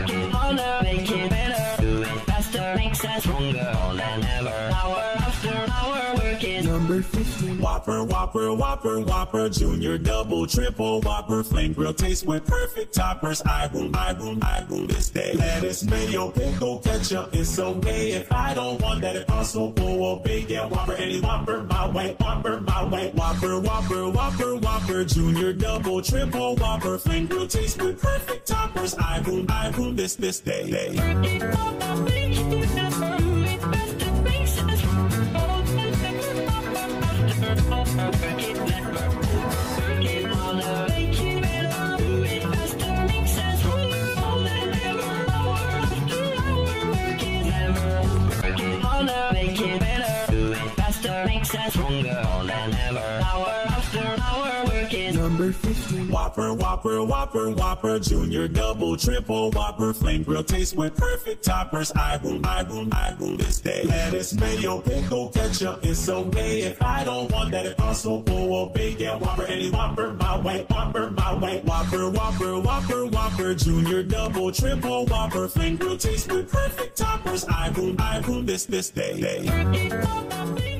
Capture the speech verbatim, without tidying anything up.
Work it harder, make it better. Do it faster, makes us stronger all than ever. Hour after hour, work it. Number fifteen. Whopper, Whopper, Whopper, Whopper, Junior, Double, Triple, Whopper, Flame Grill taste with perfect toppers. I boom, I boom, I boom this day. Lettuce, mayo, pickle, ketchup, it's okay. If I don't want that, it also go big. Yeah, Whopper, any Whopper, my way, Whopper, my way. Whopper, Whopper, Whopper, Whopper, Junior, Double, Triple, Whopper, Flame Grill taste with perfect toppers. I boom, I boom this, this day. Make it better, do it faster, makes us stronger all than ever. Hour after hour, work it. Number fifteen. Whopper, Whopper, Whopper, Whopper, Junior, Double, Triple, Whopper, Flame Grill taste with perfect toppers. I boom, I boom, I boom this day. Lettuce, mayo, pickle, ketchup, it's okay. If I don't want that, it also go big. Yeah, Whopper, any Whopper, my way, Whopper, my way. Whopper, Whopper, Whopper, Whopper, Junior, Double, Triple, Whopper, Flame Grill taste with perfect toppers. I boom, I boom this, this day.